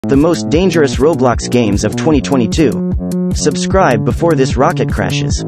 The most dangerous Roblox games of 2022. Subscribe before this rocket crashes.